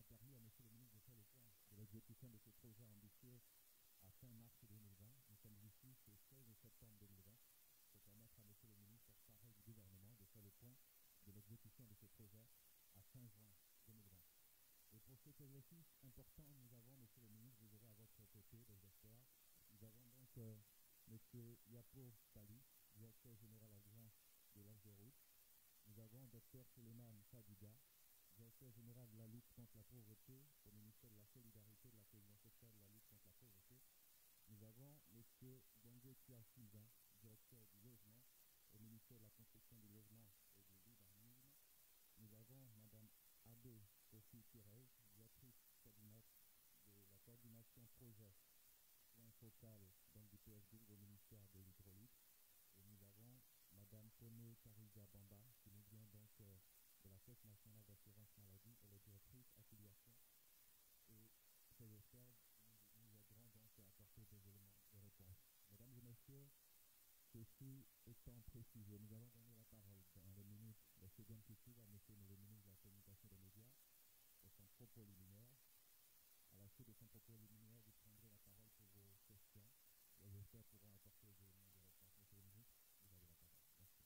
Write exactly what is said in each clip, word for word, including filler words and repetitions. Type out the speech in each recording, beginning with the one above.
permis à Monsieur le ministre de faire le point de l'exécution de ce projet ambitieux à fin mars deux mille vingt. Nous sommes ici ce seize septembre deux mille vingt pour permettre à Monsieur le ministre chargé du gouvernement de faire le point de l'exécution de ce projet à fin juin deux mille vingt. Et pour cet exercice important, nous avons, Monsieur le ministre, vous aurez à votre côté des experts. Nous avons donc euh, Monsieur Yapo Tali, directeur général adjoint de l'A G R O U T. Nous avons Docteur Suleiman Fadiga, directeur général de la lutte contre la pauvreté au ministère de la Solidarité, de la Cohésion sociale et de la lutte contre la pauvreté. Nous avons M. Bongo Tia-Silva, directeur du logement au ministère de la Construction du logement et du l'urbanisme. Nous avons Mme Abe Sophie Thérèse, directrice coordinate de la coordination projet point focal donc du P S douze au ministère de l'hydraulique. Et nous avons Mme Kone Kariza Bamba, qui nous vient donc euh, de la Caisse nationale d'assurance maladie. Elle est directrice affiliation. Et ces experts nous, nous aideront donc à apporter des éléments de réponse. Mesdames et messieurs, ceci étant précisé, nous allons donner la parole dans les minutes, les secondes qui suivent à M. le ministre de la Communication et des Médias pour son propos liminaire. À la suite de son propos liminaire, vous prendrez la parole pour vos questions. Les experts pourront apporter des éléments de réponse. Monsieur le ministre, vous avez la parole. Merci.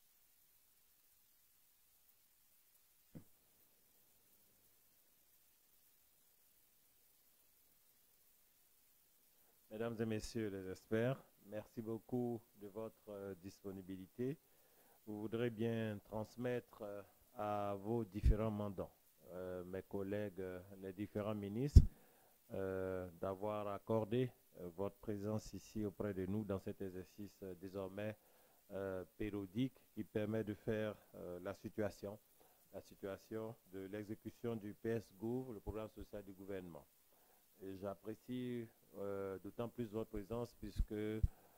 Mesdames et messieurs les experts, merci beaucoup de votre euh, disponibilité. Vous voudrez bien transmettre euh, à vos différents mandants, euh, mes collègues, euh, les différents ministres, euh, d'avoir accordé euh, votre présence ici auprès de nous dans cet exercice euh, désormais euh, périodique qui permet de faire euh, la situation, la situation de l'exécution du P S Gouv, le programme social du gouvernement. J'apprécie euh, d'autant plus votre présence puisque euh,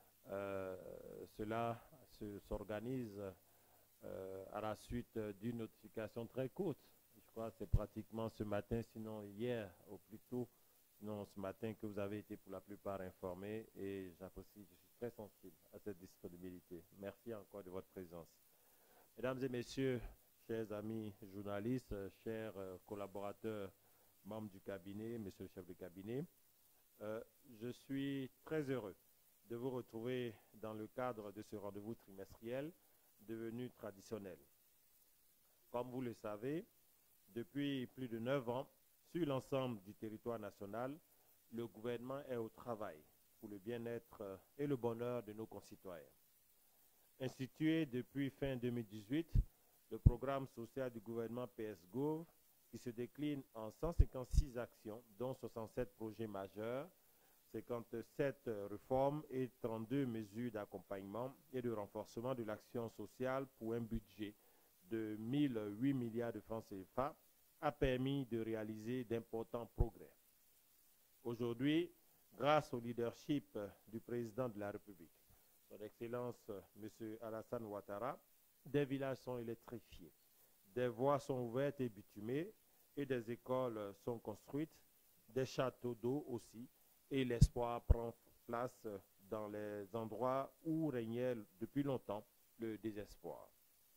cela s'organise euh, à la suite d'une notification très courte. Je crois que c'est pratiquement ce matin, sinon hier au plus tôt, sinon ce matin que vous avez été pour la plupart informés et j'apprécie, je suis très sensible à cette disponibilité. Merci encore de votre présence. Mesdames et messieurs, chers amis journalistes, chers euh, collaborateurs, membres du cabinet, monsieur le chef de cabinet, euh, je suis très heureux de vous retrouver dans le cadre de ce rendez-vous trimestriel devenu traditionnel. Comme vous le savez, depuis plus de neuf ans, sur l'ensemble du territoire national, le gouvernement est au travail pour le bien-être et le bonheur de nos concitoyens. Institué depuis fin deux mille dix-huit, le programme social du gouvernement P S Gouv qui se décline en cent cinquante-six actions, dont soixante-sept projets majeurs, cinquante-sept réformes et trente-deux mesures d'accompagnement et de renforcement de l'action sociale pour un budget de mille huit milliards de francs C F A, a permis de réaliser d'importants progrès. Aujourd'hui, grâce au leadership du président de la République, son Excellence M. Alassane Ouattara, des villages sont électrifiés. Des voies sont ouvertes et bitumées et des écoles sont construites, des châteaux d'eau aussi, et l'espoir prend place dans les endroits où régnait depuis longtemps le désespoir.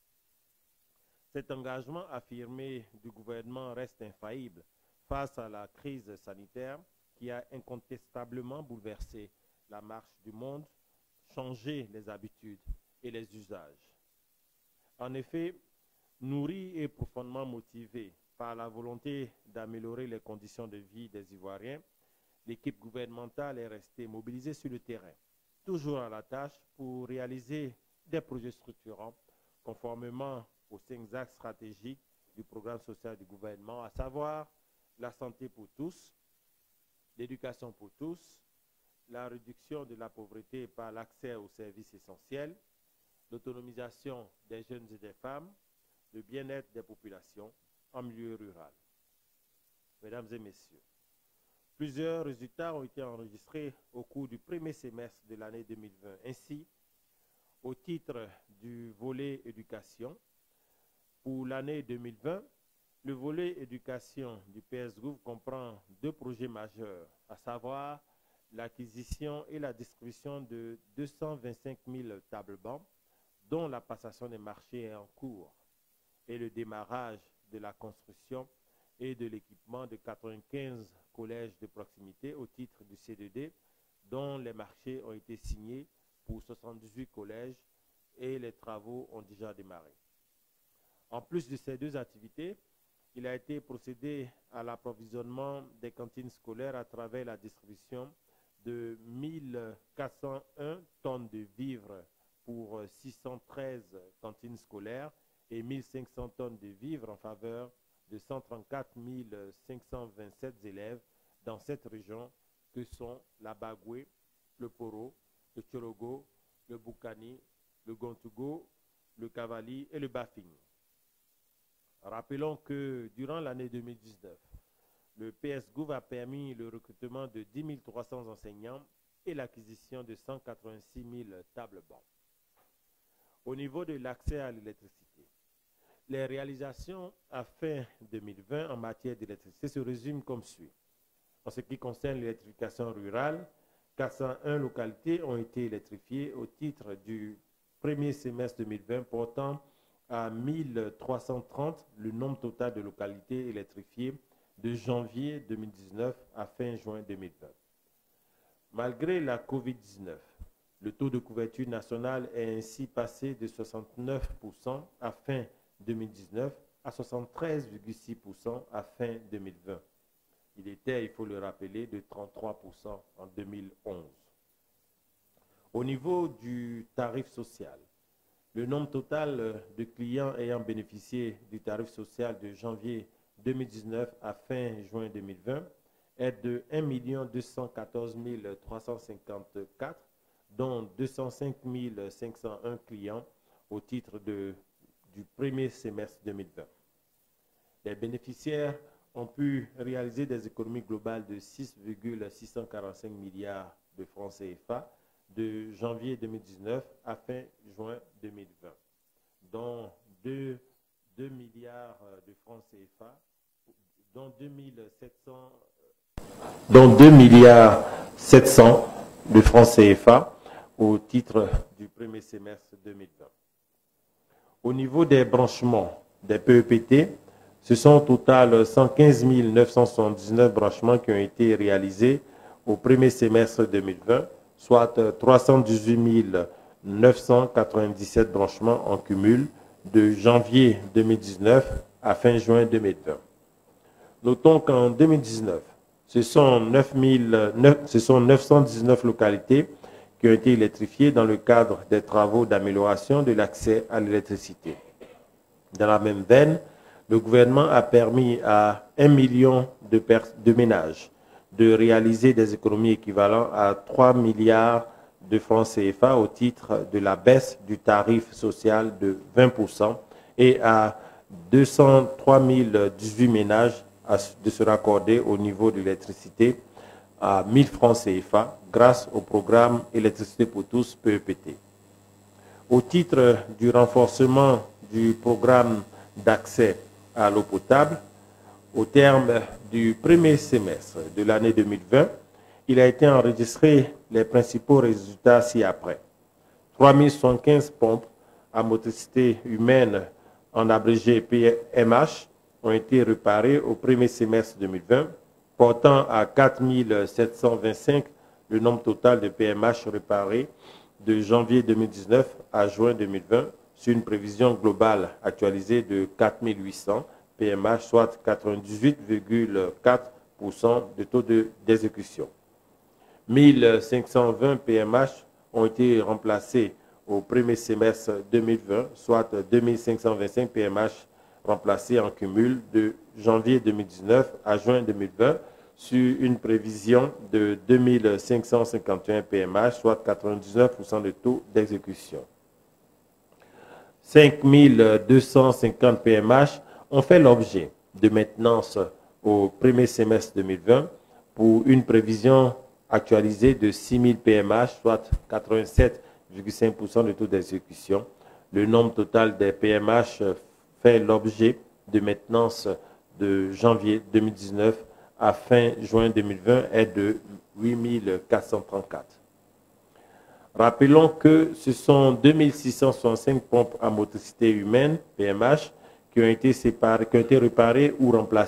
Cet engagement affirmé du gouvernement reste infaillible face à la crise sanitaire qui a incontestablement bouleversé la marche du monde, changé les habitudes et les usages. En effet, nourri et profondément motivé par la volonté d'améliorer les conditions de vie des Ivoiriens, l'équipe gouvernementale est restée mobilisée sur le terrain, toujours à la tâche pour réaliser des projets structurants conformément aux cinq axes stratégiques du programme social du gouvernement, à savoir la santé pour tous, l'éducation pour tous, la réduction de la pauvreté par l'accès aux services essentiels, l'autonomisation des jeunes et des femmes, le bien-être des populations en milieu rural. Mesdames et messieurs, plusieurs résultats ont été enregistrés au cours du premier semestre de l'année deux mille vingt. Ainsi, au titre du volet éducation, pour l'année deux mille vingt, le volet éducation du P S Gouv comprend deux projets majeurs, à savoir l'acquisition et la distribution de deux cent vingt-cinq mille tables-bancs, dont la passation des marchés est en cours, et le démarrage de la construction et de l'équipement de quatre-vingt-quinze collèges de proximité au titre du C deux D, dont les marchés ont été signés pour soixante-dix-huit collèges et les travaux ont déjà démarré. En plus de ces deux activités, il a été procédé à l'approvisionnement des cantines scolaires à travers la distribution de mille quatre cent un tonnes de vivres pour six cent treize cantines scolaires et mille cinq cents tonnes de vivres en faveur de cent trente-quatre mille cinq cent vingt-sept élèves dans cette région que sont la Bagoué, le Poro, le Tchologo, le Boukani, le Gontougo, le Cavali et le Bafing. Rappelons que durant l'année deux mille dix-neuf, le P S Gouv a permis le recrutement de dix mille trois cents enseignants et l'acquisition de cent quatre-vingt-six mille tables bancs. Au niveau de l'accès à l'électricité, les réalisations à fin deux mille vingt en matière d'électricité se résument comme suit. En ce qui concerne l'électrification rurale, quatre cent un localités ont été électrifiées au titre du premier semestre deux mille vingt, portant à mille trois cent trente le nombre total de localités électrifiées de janvier deux mille dix-neuf à fin juin deux mille vingt. Malgré la COVID dix-neuf, le taux de couverture nationale est ainsi passé de soixante-neuf pour cent à fin deux mille dix-neuf à soixante-treize virgule six pour cent à fin deux mille vingt. Il était, il faut le rappeler, de trente-trois pour cent en deux mille onze. Au niveau du tarif social, le nombre total de clients ayant bénéficié du tarif social de janvier deux mille dix-neuf à fin juin deux mille vingt est de un million deux cent quatorze mille trois cent cinquante-quatre, dont deux cent cinq mille cinq cent un clients au titre de, du premier semestre deux mille vingt. Les bénéficiaires ont pu réaliser des économies globales de six virgule six cent quarante-cinq milliards de francs C F A de janvier deux mille dix-neuf à fin juin deux mille vingt, dont deux milliards de francs C F A, dont deux mille sept cents, dont deux milliards sept cents de francs C F A au titre du premier semestre deux mille vingt. Au niveau des branchements des P E P T, ce sont au total cent quinze mille neuf cent soixante-dix-neuf branchements qui ont été réalisés au premier semestre deux mille vingt, soit trois cent dix-huit mille neuf cent quatre-vingt-dix-sept branchements en cumul de janvier deux mille dix-neuf à fin juin deux mille vingt. Notons qu'en deux mille dix-neuf, ce sont, neuf mille, ce sont neuf cent dix-neuf localités qui ont été électrifiées dans le cadre des travaux d'amélioration de l'accès à l'électricité. Dans la même veine, le gouvernement a permis à un million de, de ménages de réaliser des économies équivalentes à trois milliards de francs C F A au titre de la baisse du tarif social de vingt pour cent et à deux cent trois mille dix-huit ménages de se raccorder au niveau de l'électricité à mille francs C F A grâce au programme Électricité pour tous P E P T. Au titre du renforcement du programme d'accès à l'eau potable, au terme du premier semestre de l'année deux mille vingt, il a été enregistré les principaux résultats ci-après. trois mille soixante-quinze pompes à motricité humaine, en abrégé P M H, ont été réparées au premier semestre deux mille vingt, portant à quatre mille sept cent vingt-cinq le nombre total de P M H réparés de janvier deux mille dix-neuf à juin deux mille vingt, sur une prévision globale actualisée de quatre mille huit cents P M H, soit quatre-vingt-dix-huit virgule quatre pour cent de taux d'exécution. mille cinq cent vingt P M H ont été remplacés au premier semestre deux mille vingt, soit deux mille cinq cent vingt-cinq P M H remplacés en cumul de janvier deux mille dix-neuf à juin deux mille vingt, sur une prévision de deux mille cinq cent cinquante et un P M H, soit quatre-vingt-dix-neuf pour cent de taux d'exécution. cinq mille deux cent cinquante P M H ont fait l'objet de maintenance au premier semestre deux mille vingt pour une prévision actualisée de six mille P M H, soit quatre-vingt-sept virgule cinq pour cent de taux d'exécution. Le nombre total des P M H fait l'objet de maintenance de janvier deux mille dix-neuf à fin juin deux mille vingt est de huit mille quatre cent trente-quatre. Rappelons que ce sont deux mille six cent soixante-cinq pompes à motricité humaine, P M H, qui ont été séparées, qui ont été réparées ou remplacées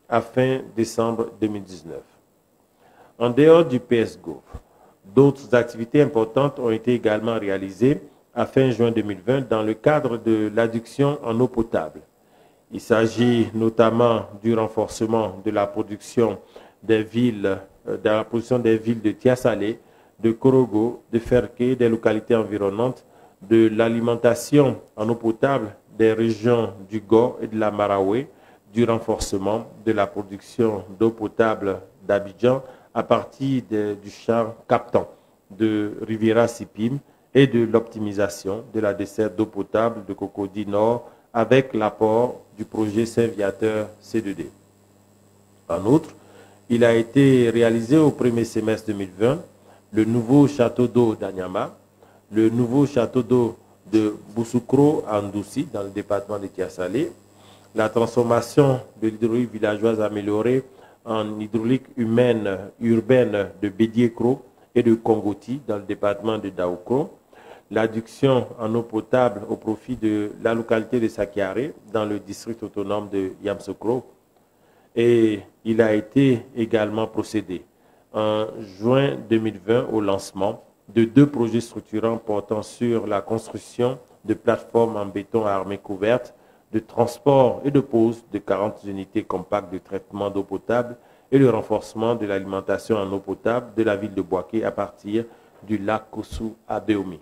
à fin décembre deux mille dix-neuf. En dehors du P S Gouv, d'autres activités importantes ont été également réalisées à fin juin deux mille vingt dans le cadre de l'adduction en eau potable. Il s'agit notamment du renforcement de la production des villes, de la production des villes de Tiasalé, de Korogo, de Ferké, des localités environnantes, de l'alimentation en eau potable des régions du Go et de la Maraoué, du renforcement de la production d'eau potable d'Abidjan à partir de, du champ captant de Riviera Sipim et de l'optimisation de la desserte d'eau potable de Cocody Nord avec l'apport du projet Saint-Viateur C deux D. En outre, il a été réalisé au premier semestre deux mille vingt le nouveau château d'eau d'Anyama, le nouveau château d'eau de Bousoukro à Ndoussi dans le département de Tiasalé, la transformation de l'hydraulique villageoise améliorée en hydraulique humaine urbaine de Bédiékro et de Kongoti dans le département de Daoukro, l'adduction en eau potable au profit de la localité de Sakiaré dans le district autonome de Yamsokro. Et il a été également procédé en juin deux mille vingt au lancement de deux projets structurants portant sur la construction de plateformes en béton à armée couverte, de transport et de pose de quarante unités compactes de traitement d'eau potable et le renforcement de l'alimentation en eau potable de la ville de Boaké à partir du lac Koussou à Béomi.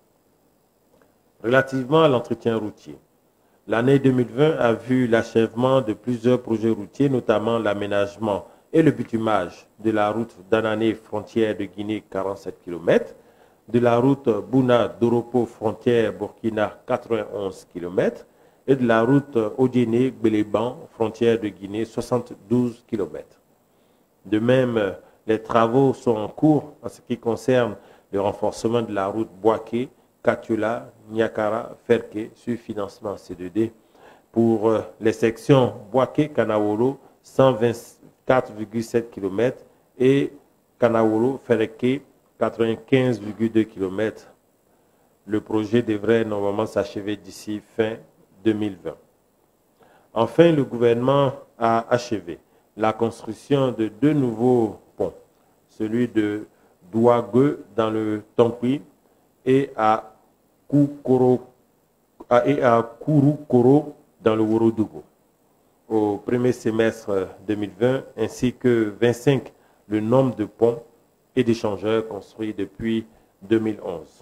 Relativement à l'entretien routier, l'année deux mille vingt a vu l'achèvement de plusieurs projets routiers, notamment l'aménagement et le bitumage de la route d'Anané frontière de Guinée quarante-sept kilomètres, de la route Bouna-Doropo frontière Burkina quatre-vingt-onze kilomètres et de la route Odiéné-Béléban frontière de Guinée soixante-douze kilomètres. De même, les travaux sont en cours en ce qui concerne le renforcement de la route Boaké, Katiola, Niakara, Ferké sur financement C deux D pour les sections Boaké-Kanawolo cent vingt-quatre virgule sept kilomètres et Kanawolo-Ferké quatre-vingt-quinze virgule deux kilomètres. Le projet devrait normalement s'achever d'ici fin deux mille vingt. Enfin, le gouvernement a achevé la construction de deux nouveaux ponts, celui de Douague dans le Tonkui et à Koukoro, et à Kouroukoro dans le Worodougou au premier semestre deux mille vingt, ainsi que vingt-cinq le nombre de ponts et d'échangeurs construits depuis deux mille onze.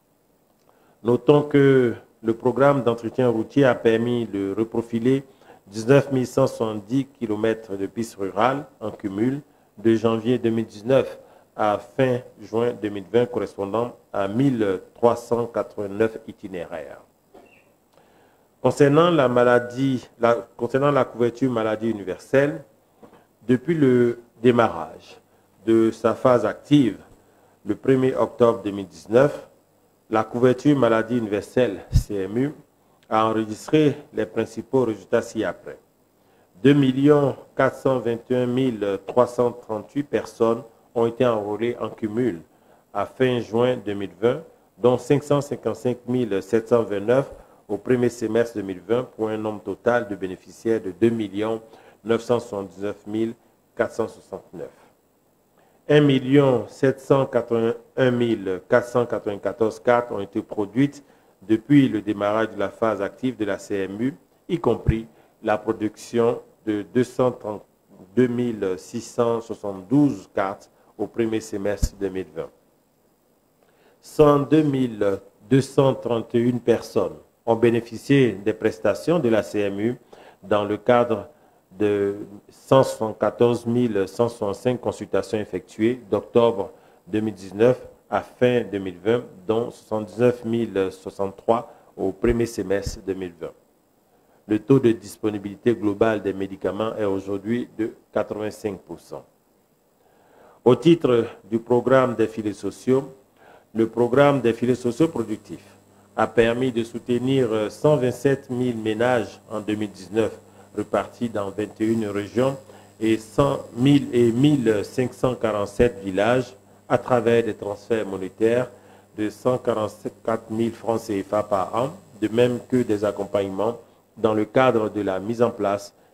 Notons que le programme d'entretien routier a permis de reprofiler dix-neuf mille cent soixante-dix kilomètres de pistes rurales en cumul de janvier deux mille dix-neuf à fin juin deux mille vingt, correspondant à mille trois cent quatre-vingt-neuf itinéraires. Concernant la, maladie, la, concernant la couverture maladie universelle, depuis le démarrage de sa phase active, le premier octobre deux mille dix-neuf, la couverture maladie universelle C M U a enregistré les principaux résultats ci-après. deux millions quatre cent vingt et un mille trois cent trente-huit personnes ont été enrôlées en cumul à fin juin deux mille vingt, dont cinq cent cinquante-cinq mille sept cent vingt-neuf au premier semestre deux mille vingt, pour un nombre total de bénéficiaires de deux millions neuf cent soixante-dix-neuf mille quatre cent soixante-neuf. un million sept cent quatre-vingt-un mille quatre cent quatre-vingt-quatorze cartes ont été produites depuis le démarrage de la phase active de la C M U, y compris la production de deux cent trente-deux mille six cent soixante-douze cartes au premier semestre deux mille vingt. cent deux mille deux cent trente et une personnes ont bénéficié des prestations de la C M U dans le cadre de cent soixante-quatorze mille cent soixante-cinq consultations effectuées d'octobre deux mille dix-neuf à fin deux mille vingt, dont soixante-dix-neuf mille soixante-trois au premier semestre deux mille vingt. Le taux de disponibilité globale des médicaments est aujourd'hui de quatre-vingt-cinq pour cent. Au titre du programme des filets sociaux, le programme des filets sociaux productifs a permis de soutenir cent vingt-sept mille ménages en deux mille dix-neuf, repartis dans vingt et une régions et cent mille et mille cinq cent quarante-sept villages à travers des transferts monétaires de cent quarante-quatre mille francs C F A par an, de même que des accompagnements dans le cadre de la mise en place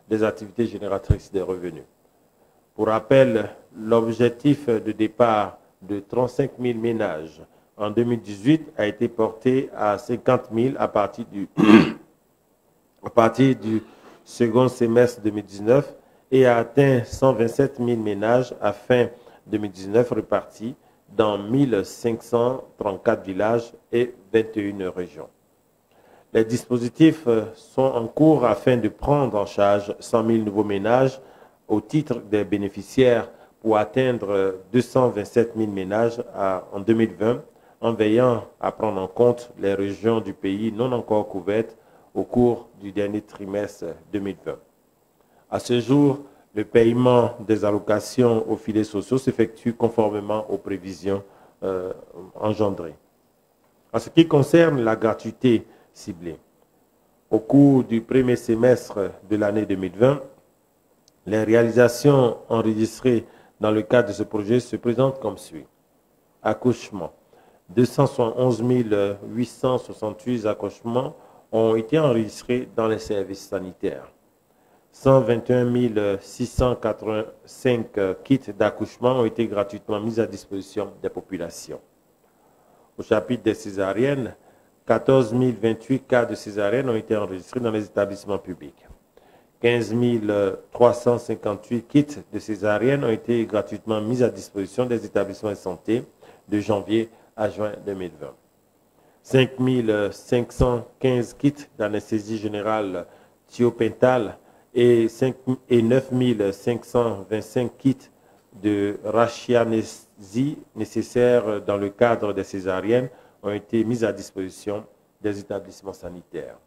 des activités génératrices de revenus. Pour rappel, l'objectif de départ de trente-cinq mille ménages en deux mille dix-huit a été porté à cinquante mille à partir du, à partir du second semestre deux mille dix-neuf et a atteint cent vingt-sept mille ménages à fin deux mille dix-neuf répartis dans mille cinq cent trente-quatre villages et vingt et une régions. Les dispositifs sont en cours afin de prendre en charge cent mille nouveaux ménages au titre des bénéficiaires pour atteindre deux cent vingt-sept mille ménages en deux mille vingt, en veillant à prendre en compte les régions du pays non encore couvertes au cours du dernier trimestre deux mille vingt. À ce jour, le paiement des allocations aux filets sociaux s'effectue conformément aux prévisions euh, engendrées. En ce qui concerne la gratuité ciblée, au cours du premier semestre de l'année deux mille vingt, les réalisations enregistrées dans le cadre de ce projet se présentent comme suit. Accouchement. deux cent soixante et onze mille huit cent soixante-huit accouchements ont été enregistrés dans les services sanitaires. cent vingt et un mille six cent quatre-vingt-cinq kits d'accouchement ont été gratuitement mis à disposition des populations. Au chapitre des césariennes, quatorze mille vingt-huit cas de césariennes ont été enregistrés dans les établissements publics. quinze mille trois cent cinquante-huit kits de césariennes ont été gratuitement mis à disposition des établissements de santé de janvier à juin deux mille vingt. cinq mille cinq cent quinze kits d'anesthésie générale thiopentale et, et neuf mille cinq cent vingt-cinq kits de rachianésie nécessaires dans le cadre des césariennes ont été mis à disposition des établissements sanitaires.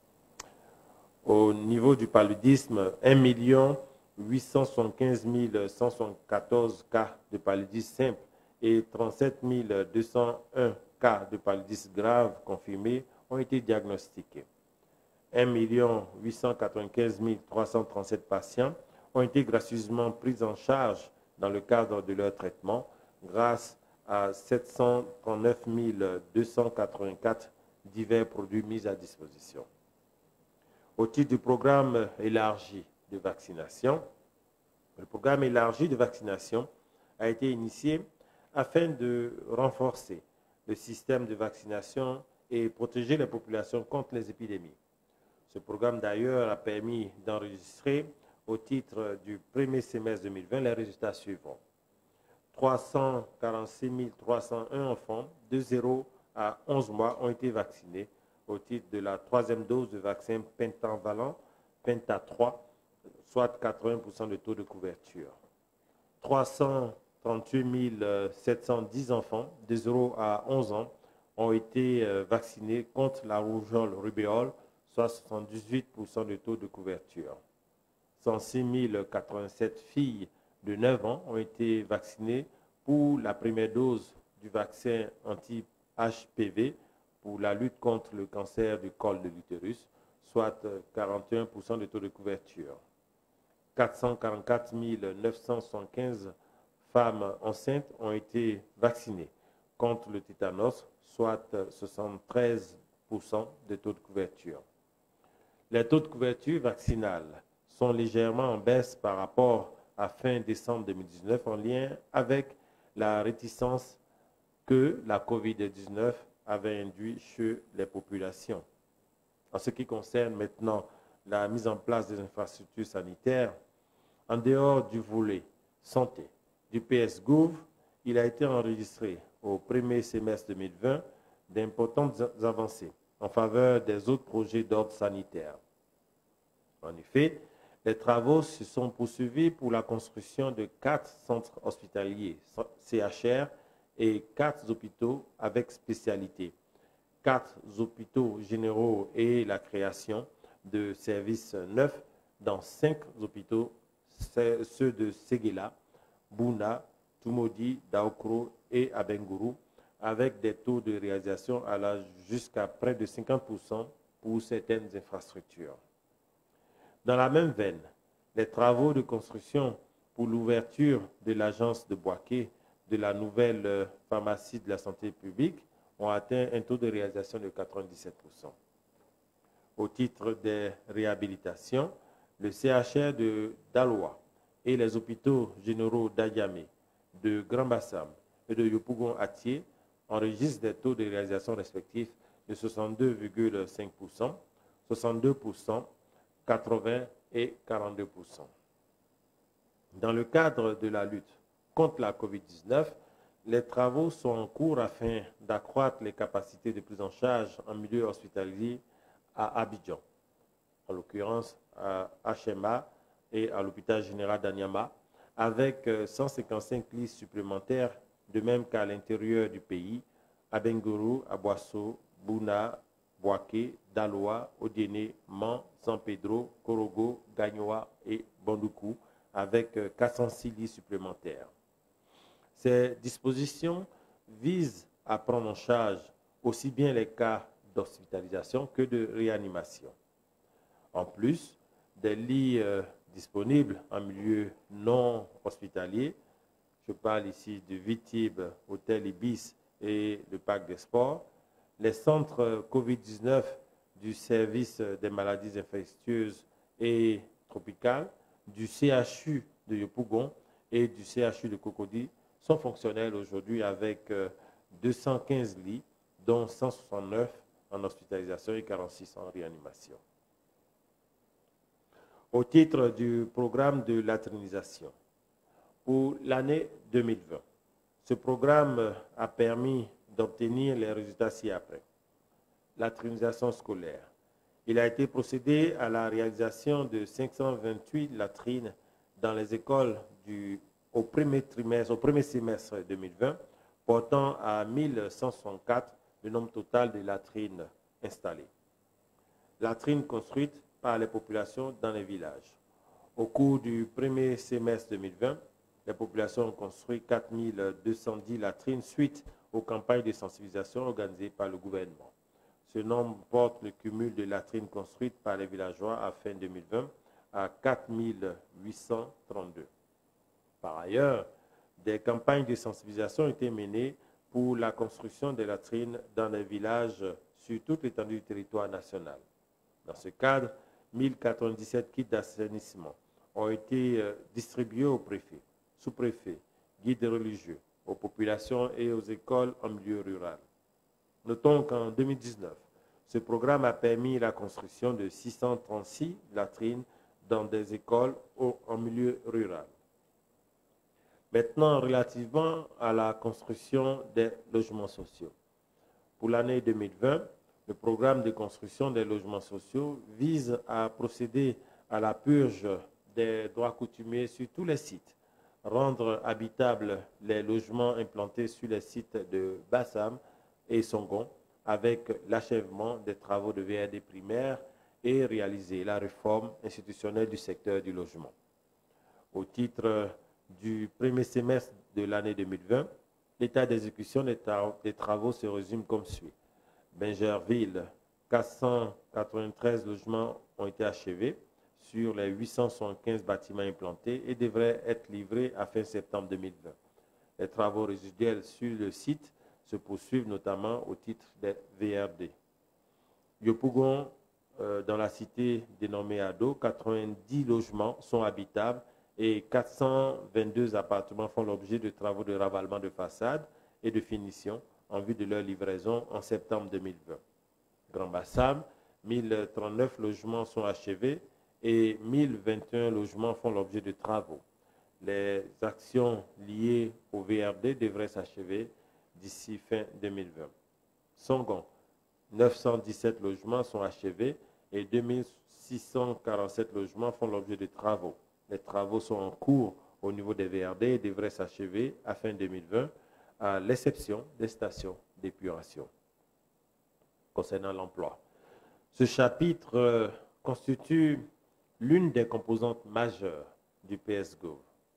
Au niveau du paludisme, un million huit cent soixante-quinze mille cent soixante-quatorze cas de paludisme simple et trente-sept mille deux cent un cas de paludisme grave confirmés ont été diagnostiqués. un million huit cent quatre-vingt-quinze mille trois cent trente-sept patients ont été gracieusement pris en charge dans le cadre de leur traitement grâce à sept cent trente-neuf mille deux cent quatre-vingt-quatre divers produits mis à disposition. Au titre du programme élargi de vaccination, le programme élargi de vaccination a été initié afin de renforcer le système de vaccination et protéger les populations contre les épidémies. Ce programme, d'ailleurs, a permis d'enregistrer au titre du premier semestre deux mille vingt les résultats suivants. trois cent quarante-six mille trois cent un enfants de zéro à onze mois ont été vaccinés au titre de la troisième dose de vaccin pentavalent, Penta trois, soit quatre-vingts pour cent de taux de couverture. trois cent trente-huit mille sept cent dix enfants de zéro à onze ans ont été vaccinés contre la rougeole rubéole, soit soixante-dix-huit pour cent de taux de couverture. cent six mille quatre-vingt-sept filles de neuf ans ont été vaccinées pour la première dose du vaccin anti-H P V pour la lutte contre le cancer du col de l'utérus, soit quarante et un pour cent de taux de couverture. quatre cent quarante-quatre mille neuf cent soixante-quinze femmes enceintes ont été vaccinées contre le tétanos, soit soixante-treize pour cent de taux de couverture. Les taux de couverture vaccinale sont légèrement en baisse par rapport à fin décembre deux mille dix-neuf en lien avec la réticence que la COVID dix-neuf avait induit chez les populations. En ce qui concerne maintenant la mise en place des infrastructures sanitaires, en dehors du volet santé du P S Gouv, il a été enregistré au premier semestre deux mille vingt d'importantes avancées en faveur des autres projets d'ordre sanitaire. En effet, les travaux se sont poursuivis pour la construction de quatre centres hospitaliers, C H R, et quatre hôpitaux avec spécialité, quatre hôpitaux généraux et la création de services neufs dans cinq hôpitaux, ceux de Séguéla, Bouna, Tumodi, Daokro et Abengourou, avec des taux de réalisation allant jusqu'à près de cinquante pour cent pour certaines infrastructures. Dans la même veine, les travaux de construction pour l'ouverture de l'agence de Boaké de la nouvelle pharmacie de la santé publique ont atteint un taux de réalisation de quatre-vingt-dix-sept pour cent. Au titre des réhabilitations, le C H R de Daloa et les hôpitaux généraux d'Ayamé, de Grand Bassam et de Yopougon-Atié enregistrent des taux de réalisation respectifs de soixante-deux virgule cinq pour cent, soixante-deux pour cent, quatre-vingts et quarante-deux pour cent. Dans le cadre de la lutte contre la COVID dix-neuf, les travaux sont en cours afin d'accroître les capacités de prise en charge en milieu hospitalier à Abidjan, en l'occurrence à H M A et à l'hôpital général d'Anyama, avec cent cinquante-cinq lits supplémentaires, de même qu'à l'intérieur du pays, à Bengourou, à Boasso, Bouna, Boaké, Daloa, Odiéné, Man, San Pedro, Korogo, Gagnoa et Bandoukou, avec quatre cent six lits supplémentaires. Ces dispositions visent à prendre en charge aussi bien les cas d'hospitalisation que de réanimation. En plus des lits euh, disponibles en milieu non hospitalier, je parle ici de Vitib, Hôtel Ibis et le Parc des Sports, les centres COVID dix-neuf du service des maladies infectieuses et tropicales, du C H U de Yopougon et du C H U de Cocody sont fonctionnels aujourd'hui avec euh, deux cent quinze lits, dont cent soixante-neuf en hospitalisation et quarante-six en réanimation. Au titre du programme de latrinisation, pour l'année deux mille vingt, ce programme a permis d'obtenir les résultats ci-après. Latrinisation scolaire. Il a été procédé à la réalisation de cinq cent vingt-huit latrines dans les écoles du, au, premier trimestre, au premier semestre deux mille vingt, portant à mille cent soixante-quatre le nombre total de latrines installées. Latrines construites par les populations dans les villages. Au cours du premier semestre deux mille vingt, les populations ont construit quatre mille deux cent dix latrines suite aux campagnes de sensibilisation organisées par le gouvernement. Ce nombre porte le cumul de latrines construites par les villageois à fin deux mille vingt à quatre mille huit cent trente-deux. Par ailleurs, des campagnes de sensibilisation ont été menées pour la construction des latrines dans les villages sur toute l'étendue du territoire national. Dans ce cadre, mille quatre-vingt-dix-sept kits d'assainissement ont été distribués aux préfets, sous-préfets, guides religieux, aux populations et aux écoles en milieu rural. Notons qu'en deux mille dix-neuf, ce programme a permis la construction de six cent trente-six latrines dans des écoles en milieu rural. Maintenant, relativement à la construction des logements sociaux. Pour l'année deux mille vingt, le programme de construction des logements sociaux vise à procéder à la purge des droits coutumiers sur tous les sites, rendre habitables les logements implantés sur les sites de Bassam et Songon, avec l'achèvement des travaux de V R D primaires et réaliser la réforme institutionnelle du secteur du logement. Au titre du premier semestre de l'année deux mille vingt, l'état d'exécution des, des travaux se résume comme suit. Bingerville, quatre cent quatre-vingt-treize logements ont été achevés sur les huit cent soixante-quinze bâtiments implantés et devraient être livrés à fin septembre deux mille vingt. Les travaux résiduels sur le site se poursuivent notamment au titre des V R D. Yopougon, euh, dans la cité dénommée Ado, quatre-vingt-dix logements sont habitables et quatre cent vingt-deux appartements font l'objet de travaux de ravalement de façade et de finition en vue de leur livraison en septembre deux mille vingt. Grand Bassam, mille trente-neuf logements sont achevés et mille vingt et un logements font l'objet de travaux. Les actions liées au V R D devraient s'achever d'ici fin deux mille vingt. Songon, neuf cent dix-sept logements sont achevés et deux mille six cent quarante-sept logements font l'objet de travaux. Les travaux sont en cours au niveau des V R D et devraient s'achever à fin deux mille vingt, à l'exception des stations d'épuration. Concernant l'emploi, ce chapitre euh, constitue l'une des composantes majeures du P S Gov.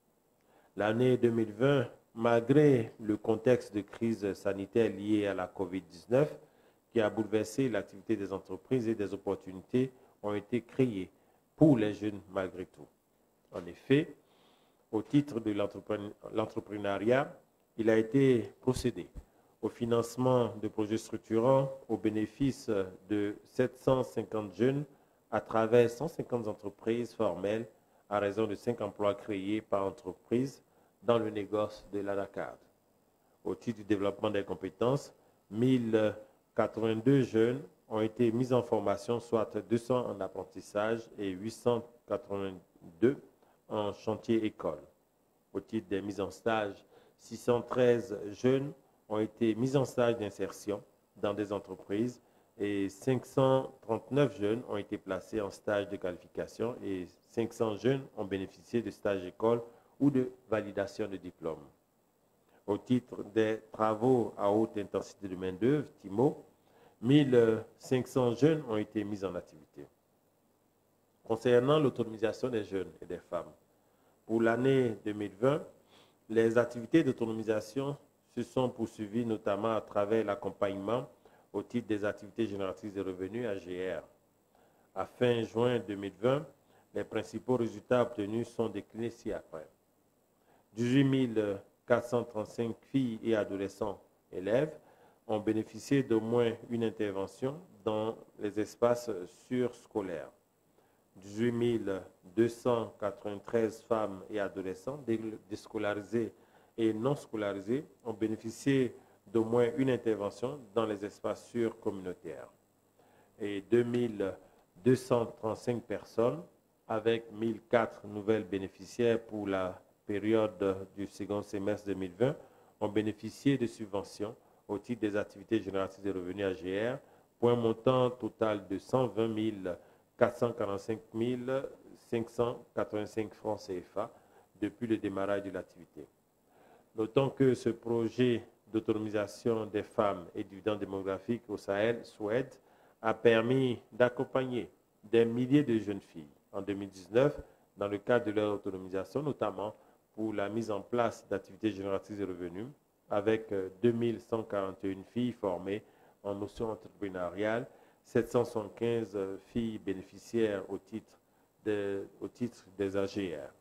L'année deux mille vingt, malgré le contexte de crise sanitaire lié à la COVID dix-neuf qui a bouleversé l'activité des entreprises et des opportunités ont été créées pour les jeunes malgré tout. En effet, au titre de l'entrepreneuriat, il a été procédé au financement de projets structurants au bénéfice de sept cent cinquante jeunes à travers cent cinquante entreprises formelles à raison de cinq emplois créés par entreprise dans le négoce de l'anacarde. Au titre du développement des compétences, mille quatre-vingt-deux jeunes ont été mis en formation, soit deux cents en apprentissage et huit cent quatre-vingt-deux en chantier école. Au titre des mises en stage, six cent treize jeunes ont été mis en stage d'insertion dans des entreprises et cinq cent trente-neuf jeunes ont été placés en stage de qualification et cinq cents jeunes ont bénéficié de stages d'école ou de validation de diplôme. Au titre des travaux à haute intensité de main-d'œuvre, T I M O, mille cinq cents jeunes ont été mis en activité. Concernant l'autonomisation des jeunes et des femmes, pour l'année deux mille vingt, les activités d'autonomisation se sont poursuivies notamment à travers l'accompagnement au titre des activités génératrices de revenus A G R. À fin juin deux mille vingt, les principaux résultats obtenus sont déclinés ci-après. dix-huit mille quatre cent trente-cinq filles et adolescents élèves ont bénéficié d'au moins une intervention dans les espaces surscolaires. dix-huit mille deux cent quatre-vingt-treize femmes et adolescents déscolarisés et non scolarisés ont bénéficié d'au moins une intervention dans les espaces surcommunautaires. Et deux mille deux cent trente-cinq personnes, avec mille quatre nouvelles bénéficiaires pour la période du second semestre deux mille vingt, ont bénéficié de subventions au titre des activités génératrices de revenus A G R pour un montant total de cent vingt mille quatre cent quarante-cinq mille cinq cent quatre-vingt-cinq francs C F A depuis le démarrage de l'activité. Notons que ce projet d'autonomisation des femmes et du dividende démographique au Sahel, S O E D, a permis d'accompagner des milliers de jeunes filles en deux mille dix-neuf dans le cadre de leur autonomisation, notamment pour la mise en place d'activités génératrices de revenus, avec deux mille cent quarante et une filles formées en notion entrepreneuriale, sept cent soixante-quinze filles bénéficiaires au titre, de, au titre des A G R.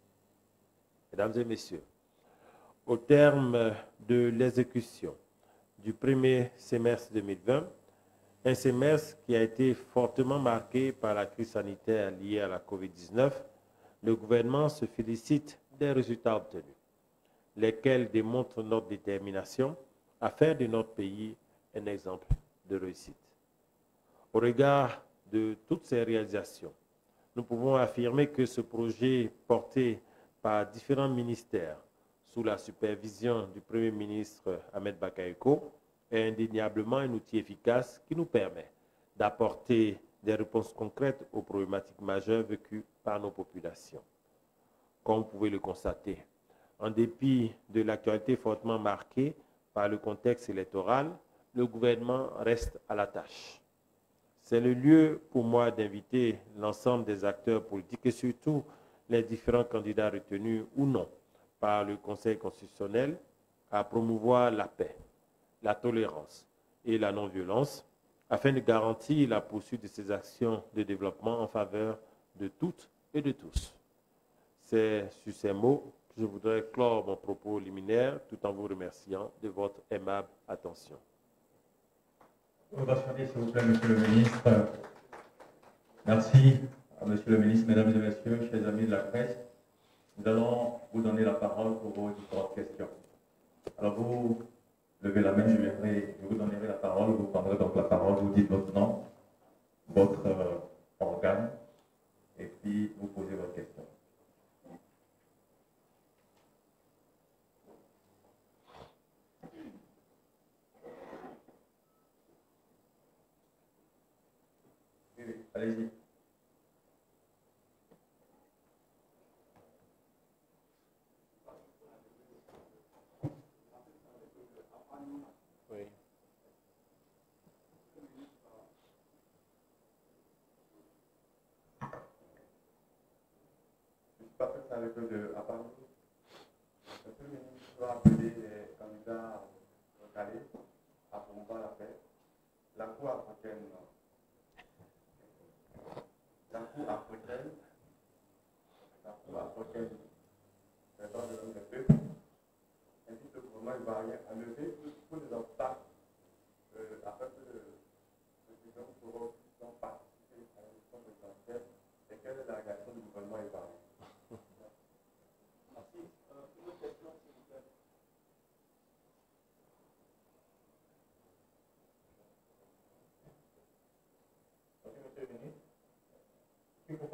Mesdames et messieurs, au terme de l'exécution du premier semestre deux mille vingt, un semestre qui a été fortement marqué par la crise sanitaire liée à la COVID dix-neuf, le gouvernement se félicite des résultats obtenus, lesquels démontrent notre détermination à faire de notre pays un exemple de réussite. Au regard de toutes ces réalisations, nous pouvons affirmer que ce projet porté par différents ministères sous la supervision du Premier ministre Ahmed Bakayoko est indéniablement un outil efficace qui nous permet d'apporter des réponses concrètes aux problématiques majeures vécues par nos populations. Comme vous pouvez le constater, en dépit de l'actualité fortement marquée par le contexte électoral, le gouvernement reste à la tâche. C'est le lieu pour moi d'inviter l'ensemble des acteurs politiques et surtout les différents candidats retenus ou non par le Conseil constitutionnel à promouvoir la paix, la tolérance et la non-violence afin de garantir la poursuite de ces actions de développement en faveur de toutes et de tous. C'est sur ces mots que je voudrais clore mon propos liminaire tout en vous remerciant de votre aimable attention. Ovationner, s'il vous plaît, Monsieur le ministre. Merci à Monsieur le ministre, Mesdames et Messieurs, chers amis de la presse. Nous allons vous donner la parole pour vos différentes questions. Alors vous levez la main, je, viendrai, je vous donnerai la parole, vous prendrez donc la parole, vous dites votre nom, votre euh, organe, et puis vous posez votre question. Oui, oui, allez-y. Oui. Je ne suis pas fait avec eux de à part. Le Premier ministre doit appeler les candidats recalés à promouvoir la paix. La Cour africaine, la Cour africaine, la Cour africaine, les droits de l'homme des peuples, invite le gouvernement ivoirien à lever tous les obstacles euh, afin que le président pourra participer à l'élection de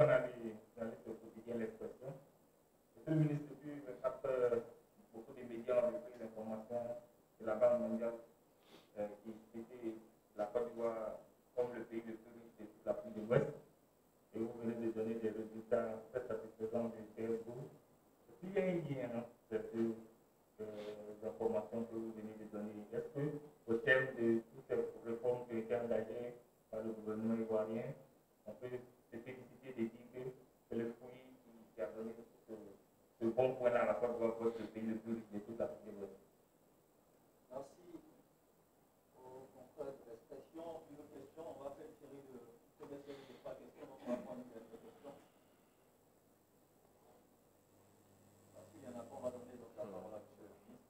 pas dans les, dans les quotidiens l'expression. Monsieur le ministre, depuis vingt-quatre heures, beaucoup de médias ont repris l'information de la Banque mondiale euh, qui citait la Côte d'Ivoire comme le pays le plus riche de toute l'Afrique de l'Ouest. Et vous venez de donner des résultats très satisfaisants du P S B. S'il y a un lien entre ces euh, informations que vous venez de donner, est-ce que au terme de toutes ces réformes qui ont été engagées par le gouvernement ivoirien, on peut se féliciter de dire que c'est le fruit qui a donné ce, ce bon point à la Côte d'Ivoire pour être le pays le plus riche de toute l'Afrique de l'Ouest? Merci au contraire de l'expression. Une question, on va faire une série de, une série de trois questions, on va prendre une question. S'il y en a pas, on va donner donc la parole à M. le ministre.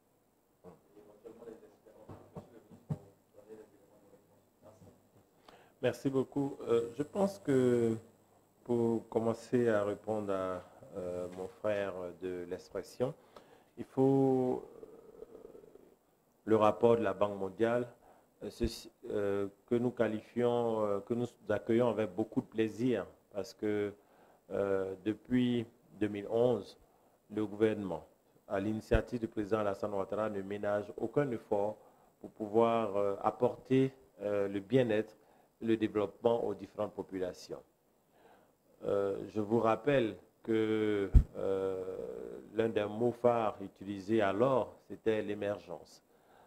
Et éventuellement les experts. M. le ministre, pour donner les éléments de réponse. Merci. Merci beaucoup. Euh, je pense que pour commencer à répondre à euh, mon frère de l'expression, il faut le rapport de la Banque mondiale, euh, ceci, euh, que nous qualifions, euh, que nous accueillons avec beaucoup de plaisir, parce que euh, depuis deux mille onze, le gouvernement, à l'initiative du président Alassane Ouattara, ne ménage aucun effort pour pouvoir euh, apporter euh, le bien-être et le développement aux différentes populations. Euh, je vous rappelle que euh, l'un des mots phares utilisés alors, c'était l'émergence.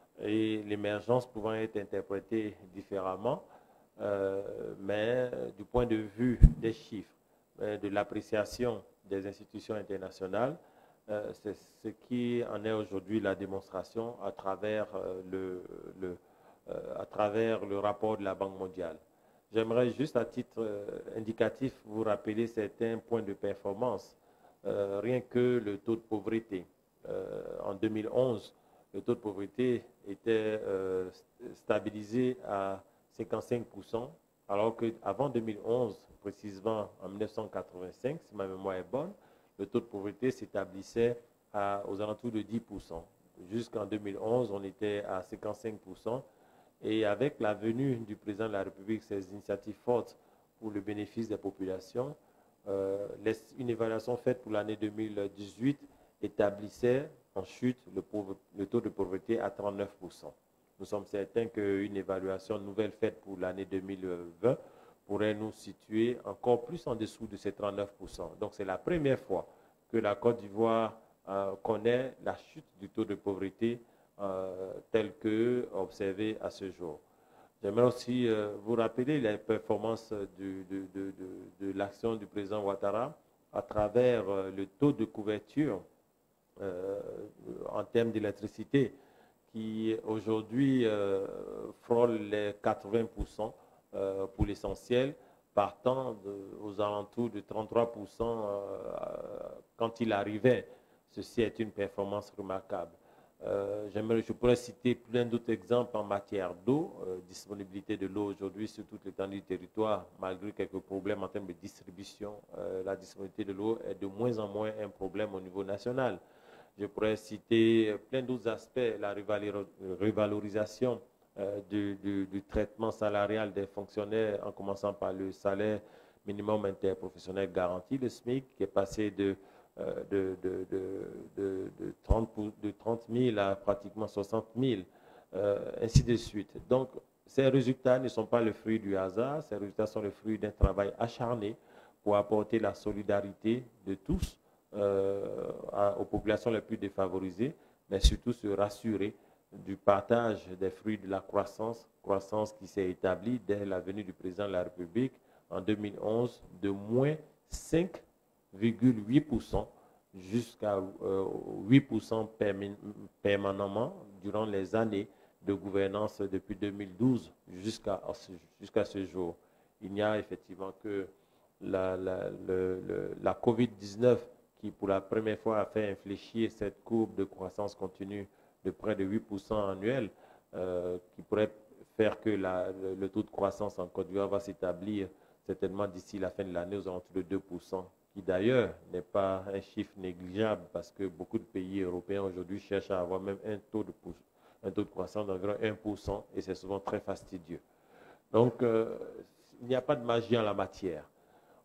Et l'émergence pouvant être interprétée différemment, euh, mais du point de vue des chiffres, de l'appréciation des institutions internationales, euh, c'est ce qui en est aujourd'hui la démonstration à travers, euh, le, le, euh, à travers le rapport de la Banque mondiale. J'aimerais juste à titre euh, indicatif vous rappeler certains points de performance, euh, rien que le taux de pauvreté. Euh, en deux mille onze, le taux de pauvreté était euh, stabilisé à cinquante-cinq pour cent, alors qu'avant deux mille onze, précisément en mille neuf cent quatre-vingt-cinq, si ma mémoire est bonne, le taux de pauvreté s'établissait aux alentours de dix pour cent. Jusqu'en deux mille onze, on était à cinquante-cinq pour cent. Et avec la venue du président de la République, ces initiatives fortes pour le bénéfice des populations, euh, une évaluation faite pour l'année deux mille dix-huit établissait en chute le, pauvre, le taux de pauvreté à trente-neuf pour cent. Nous sommes certains qu'une évaluation nouvelle faite pour l'année deux mille vingt pourrait nous situer encore plus en dessous de ces trente-neuf pour cent. Donc c'est la première fois que la Côte d'Ivoire euh, connaît la chute du taux de pauvreté euh, tel que observé à ce jour. J'aimerais aussi euh, vous rappeler les performances du, de, de, de, de l'action du président Ouattara à travers euh, le taux de couverture euh, en termes d'électricité qui aujourd'hui euh, frôle les quatre-vingts pour cent euh, pour l'essentiel, partant de, aux alentours de trente-trois pour cent euh, quand il arrivait. Ceci est une performance remarquable. Euh, je pourrais citer plein d'autres exemples en matière d'eau, euh, disponibilité de l'eau aujourd'hui sur toute l'étendue du territoire, malgré quelques problèmes en termes de distribution. Euh, la disponibilité de l'eau est de moins en moins un problème au niveau national. Je pourrais citer plein d'autres aspects, la revalorisation euh, du, du, du traitement salarial des fonctionnaires, en commençant par le salaire minimum interprofessionnel garanti, le SMIC, qui est passé de Euh, de, de, de, de, de, trente, de trente mille à pratiquement soixante mille, euh, ainsi de suite. Donc, ces résultats ne sont pas le fruit du hasard, ces résultats sont le fruit d'un travail acharné pour apporter la solidarité de tous euh, à, aux populations les plus défavorisées, mais surtout se rassurer du partage des fruits de la croissance, croissance qui s'est établie dès la venue du président de la République en deux mille onze de moins cinq virgule huit pour cent jusqu'à euh, huit pour cent permanemment durant les années de gouvernance depuis deux mille douze jusqu'à jusqu'à ce jour. Il n'y a effectivement que la, la, le, le, la COVID dix-neuf qui, pour la première fois, a fait infléchir cette courbe de croissance continue de près de huit pour cent annuel, euh, qui pourrait faire que la, le, le taux de croissance en Côte d'Ivoire va s'établir certainement d'ici la fin de l'année aux alentours de deux pour cent. Qui d'ailleurs n'est pas un chiffre négligeable parce que beaucoup de pays européens aujourd'hui cherchent à avoir même un taux de, un taux de croissance d'environ un pour cent et c'est souvent très fastidieux. Donc, euh, il n'y a pas de magie en la matière.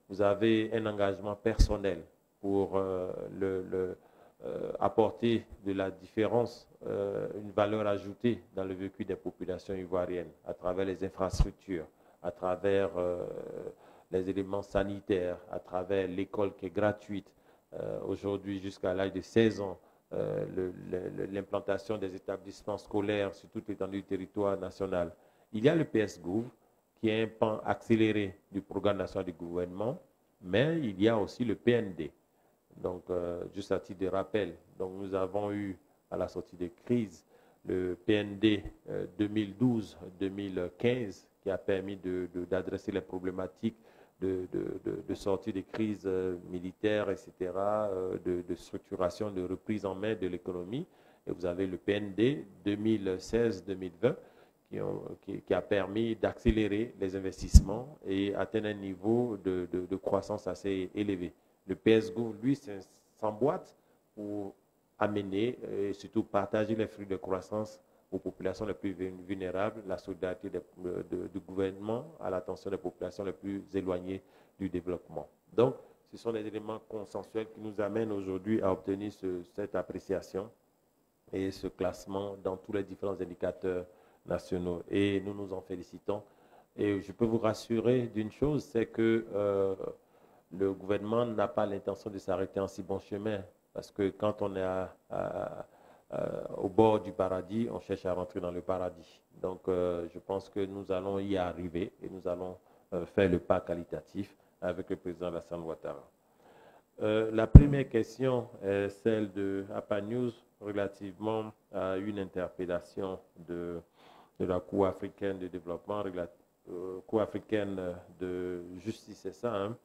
vous avez un engagement personnel pour euh, le, le, euh, apporter de la différence, euh, une valeur ajoutée dans le vécu des populations ivoiriennes à travers les infrastructures, à travers euh, les éléments sanitaires, à travers l'école qui est gratuite. Euh, aujourd'hui, jusqu'à l'âge de seize ans, euh, l'implantation des établissements scolaires sur toute l'étendue du territoire national. Il y a le P S Gouv, qui est un pan accéléré du programme national du gouvernement, mais il y a aussi le P N D. Donc, euh, juste à titre de rappel, donc nous avons eu à la sortie de crise le P N D euh, deux mille douze deux mille quinze qui a permis d'adresser de, de, les problématiques de, de, de, de sortie des crises euh, militaires, et cetera, euh, de, de structuration, de reprise en main de l'économie. Et vous avez le P N D deux mille seize deux mille vingt qui, ont, qui, qui a permis d'accélérer les investissements et atteindre un niveau de, de, de croissance assez élevé. Le P S Gouv, lui, s'emboîte pour amener et surtout partager les fruits de croissance aux populations les plus vulnérables, la solidarité de, de, du gouvernement à l'attention des populations les plus éloignées du développement. Donc, ce sont les éléments consensuels qui nous amènent aujourd'hui à obtenir ce, cette appréciation et ce classement dans tous les différents indicateurs nationaux. Et nous nous en félicitons. Et je peux vous rassurer d'une chose, c'est que euh, le gouvernement n'a pas l'intention de s'arrêter en si bon chemin. Parce que quand on est à, à, à, au bord du paradis, on cherche à rentrer dans le paradis. Donc, euh, je pense que nous allons y arriver et nous allons euh, faire le pas qualitatif avec le président Alassane Ouattara. Euh, la première question est celle de APA News relativement à une interpellation de, de la Cour africaine de développement, euh, Cour africaine de justice, c'est ça, hein?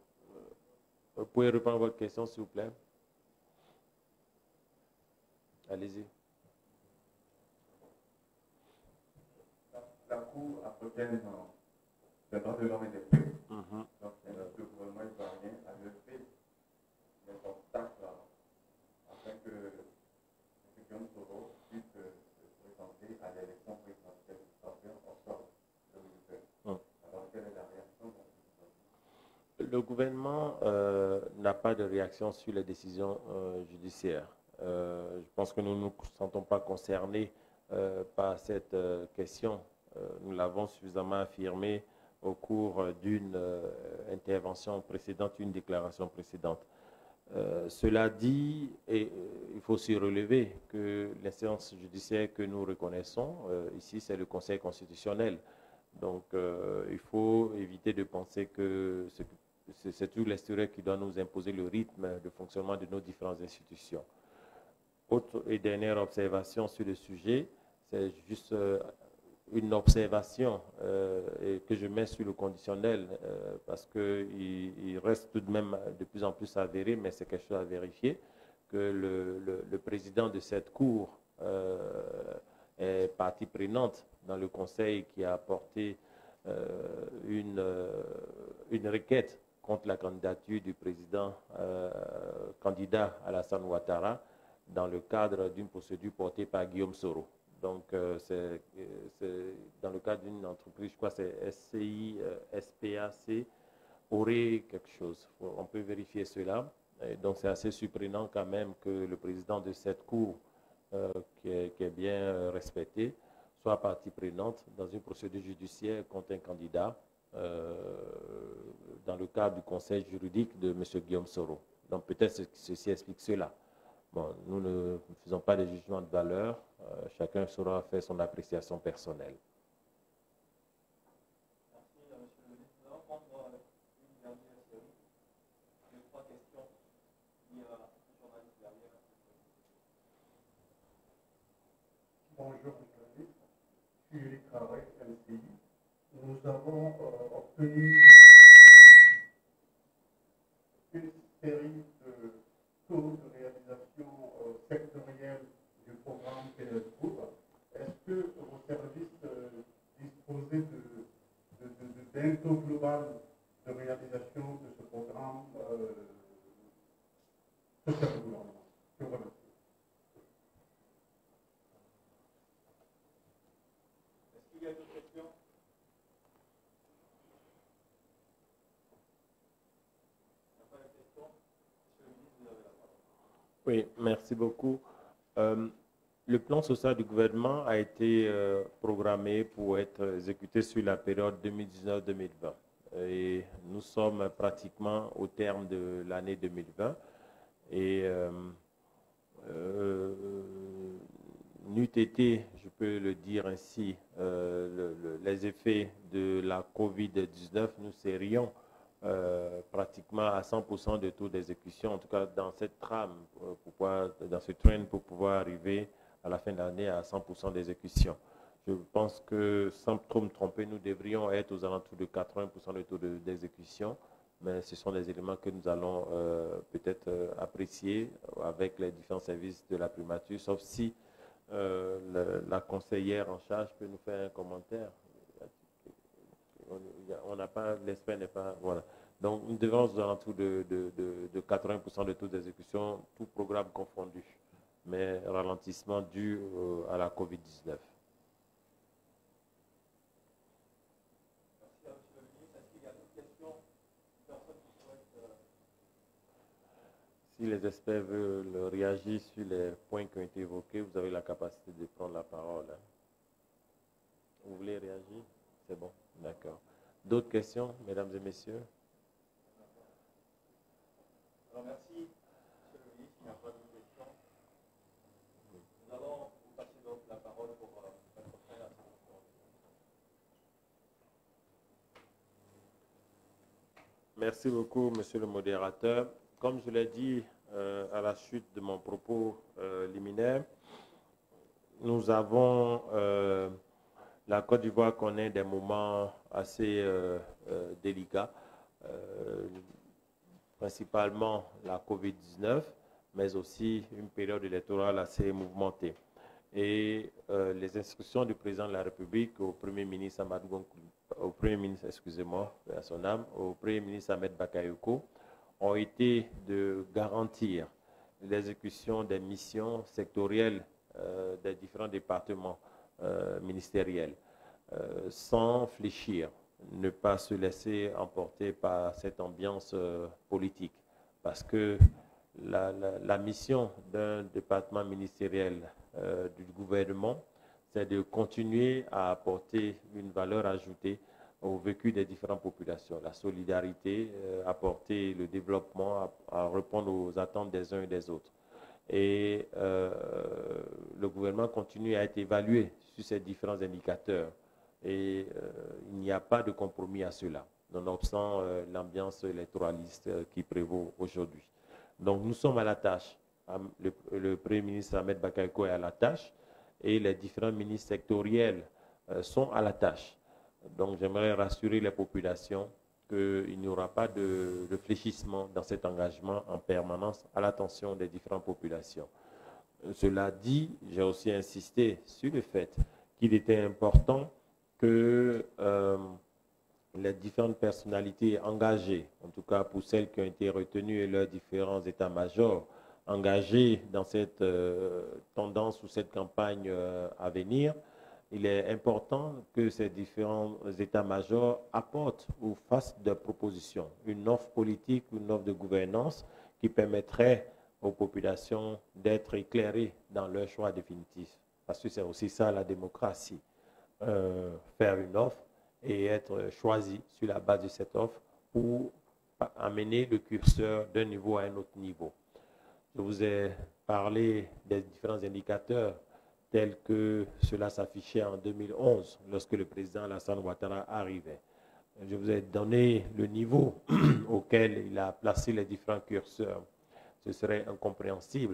Vous pouvez répondre à votre question, s'il vous plaît? Allez-y. La, la Cour africaine des droits de l'homme et des peuples, mm-hmm. donc le gouvernement ivoirien a levé les obstacles afin que M. Guillaume Soro puisse se présenter à l'élection présidentielle du trente et un octobre deux mille vingt. Mm. Alors, quelle est la réaction? Le gouvernement euh, n'a pas de réaction sur les décisions euh, judiciaires. Euh, je pense que nous ne nous sentons pas concernés euh, par cette euh, question. Euh, nous l'avons suffisamment affirmé au cours d'une euh, intervention précédente, une déclaration précédente. Euh, cela dit, et, euh, il faut aussi relever que l'instance judiciaire que nous reconnaissons, euh, ici, c'est le Conseil constitutionnel. Donc, euh, il faut éviter de penser que c'est tout l'extérieur qui doit nous imposer le rythme de fonctionnement de nos différentes institutions. Autre et dernière observation sur le sujet, c'est juste euh, une observation euh, et que je mets sur le conditionnel euh, parce qu'il il reste tout de même de plus en plus avéré, mais c'est quelque chose à vérifier, que le, le, le président de cette cour euh, est partie prenante dans le conseil qui a apporté euh, une, euh, une requête contre la candidature du président euh, candidat Alassane Ouattara dans le cadre d'une procédure portée par Guillaume Soro. Donc, euh, c'est dans le cadre d'une entreprise, je crois que c'est S C I, euh, S P A C, aurait quelque chose. On peut vérifier cela. Et donc, c'est assez surprenant quand même que le président de cette cour, euh, qui, est, qui est bien euh, respecté, soit partie prenante dans une procédure judiciaire contre un candidat euh, dans le cadre du conseil juridique de M. Guillaume Soro. Donc, peut-être que ceci explique cela. Bon, nous ne faisons pas de jugement de valeur, euh, chacun saura faire son appréciation personnelle. Merci, euh, monsieur le ministre. Nous allons prendre euh, une dernière série de trois questions liées à un journaliste derrière. Bonjour, monsieur le ministre. Je suis Eric Carré, M C I. Nous avons euh, obtenu une série de taux de réalisation euh, sectorielle du programme P S Gouv. Est-ce que vos services euh, disposaient d'un taux global de réalisation de ce programme euh, social du gouvernement? Je vous remercie. Est-ce qu'il y a d'autres questions? Oui, merci beaucoup. Euh, le plan social du gouvernement a été euh, programmé pour être exécuté sur la période deux mille dix-neuf deux mille vingt. Et nous sommes pratiquement au terme de l'année deux mille vingt. Et euh, euh, n'eût été, je peux le dire ainsi, euh, le, le, les effets de la COVID dix-neuf, nous serions euh, pratiquement à cent pour cent de taux d'exécution, en tout cas dans cette trame, pour pouvoir, dans ce train pour pouvoir arriver à la fin de l'année à cent pour cent d'exécution. Je pense que, sans trop me tromper, nous devrions être aux alentours de quatre-vingts pour cent de taux d'exécution, mais ce sont des éléments que nous allons euh, peut-être euh, apprécier avec les différents services de la primature, sauf si euh, le, la conseillère en charge peut nous faire un commentaire. On n'a pas, l'espère n'est pas, voilà. Donc, nous devons aux alentours de, de, de, de quatre-vingts pour cent de taux d'exécution, tout programme confondu, mais ralentissement dû euh, à la COVID dix-neuf. Si les experts veulent réagir sur les points qui ont été évoqués, vous avez la capacité de prendre la parole. Vous voulez réagir? C'est bon, d'accord. D'autres questions, mesdames et messieurs? Alors merci, monsieur le ministre, il n'y a pas de questions. Nous allons vous passer donc la parole pour euh, mettre fin à cette conférence. Merci beaucoup, monsieur le modérateur. Comme je l'ai dit euh, à la suite de mon propos euh, liminaire, nous avons, euh, la Côte d'Ivoire connaît des moments assez euh, euh, délicats, euh, principalement la COVID dix-neuf, mais aussi une période électorale assez mouvementée. Et euh, les instructions du président de la République au Premier ministre Ahmed au Premier ministre, excusez-moi, à son âme, au Premier ministre Ahmed Bakayoko, ont été de garantir l'exécution des missions sectorielles euh, des différents départements euh, ministériels, euh, sans fléchir, ne pas se laisser emporter par cette ambiance euh, politique, parce que la, la, la mission d'un département ministériel euh, du gouvernement, c'est de continuer à apporter une valeur ajoutée au vécu des différentes populations, la solidarité, euh, apporter le développement, à, à répondre aux attentes des uns et des autres. Et euh, le gouvernement continue à être évalué sur ces différents indicateurs. Et euh, il n'y a pas de compromis à cela, nonobstant euh, l'ambiance électoraliste euh, qui prévaut aujourd'hui. Donc nous sommes à la tâche. Le, le Premier ministre Ahmed Bakayoko est à la tâche et les différents ministres sectoriels euh, sont à la tâche. Donc, j'aimerais rassurer les populations qu'il n'y aura pas de, de fléchissement dans cet engagement en permanence à l'attention des différentes populations. Cela dit, j'ai aussi insisté sur le fait qu'il était important que euh, les différentes personnalités engagées, en tout cas pour celles qui ont été retenues et leurs différents états-majors, engagés dans cette euh, tendance ou cette campagne euh, à venir, il est important que ces différents états-majors apportent ou fassent des propositions, une offre politique, une offre de gouvernance qui permettrait aux populations d'être éclairées dans leur choix définitif. Parce que c'est aussi ça la démocratie, euh, faire une offre et être choisi sur la base de cette offre pour amener le curseur d'un niveau à un autre niveau. Je vous ai parlé des différents indicateurs tel que cela s'affichait en deux mille onze, lorsque le président Alassane Ouattara arrivait. Je vous ai donné le niveau auquel il a placé les différents curseurs. Ce serait incompréhensible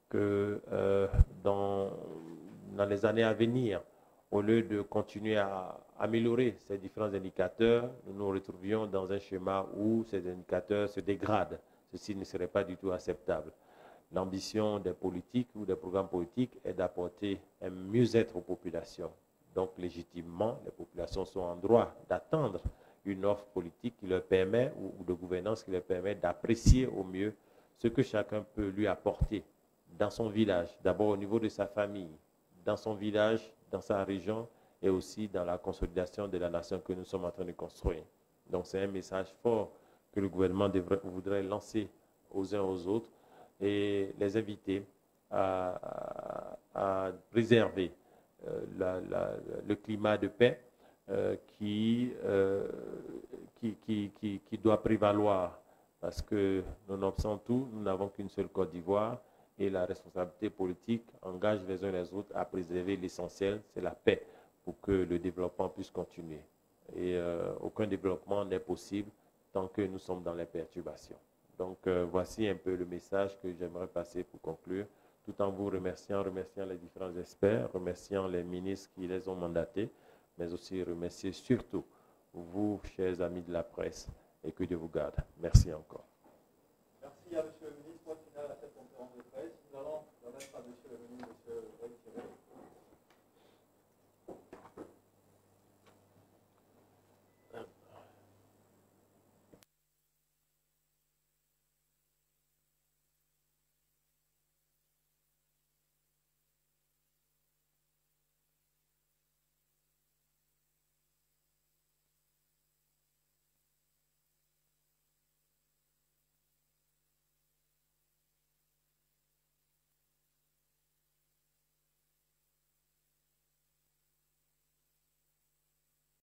que euh, dans, dans les années à venir, au lieu de continuer à améliorer ces différents indicateurs, nous nous retrouvions dans un schéma où ces indicateurs se dégradent. Ceci ne serait pas du tout acceptable. L'ambition des politiques ou des programmes politiques est d'apporter un mieux-être aux populations. Donc, légitimement, les populations sont en droit d'attendre une offre politique qui leur permet, ou de gouvernance qui leur permet d'apprécier au mieux ce que chacun peut lui apporter dans son village, d'abord au niveau de sa famille, dans son village, dans sa région, et aussi dans la consolidation de la nation que nous sommes en train de construire. Donc, c'est un message fort que le gouvernement devrait, voudrait lancer aux uns aux autres, et les inviter à, à, à préserver euh, la, la, le climat de paix euh, qui, euh, qui, qui, qui, qui doit prévaloir, parce que, nonobstant tout, nous n'avons qu'une seule Côte d'Ivoire et la responsabilité politique engage les uns les autres à préserver l'essentiel, c'est la paix, pour que le développement puisse continuer. Et euh, aucun développement n'est possible tant que nous sommes dans les perturbations. Donc euh, voici un peu le message que j'aimerais passer pour conclure, tout en vous remerciant, remerciant les différents experts, remerciant les ministres qui les ont mandatés, mais aussi remercier surtout vous, chers amis de la presse, et que Dieu vous garde. Merci encore.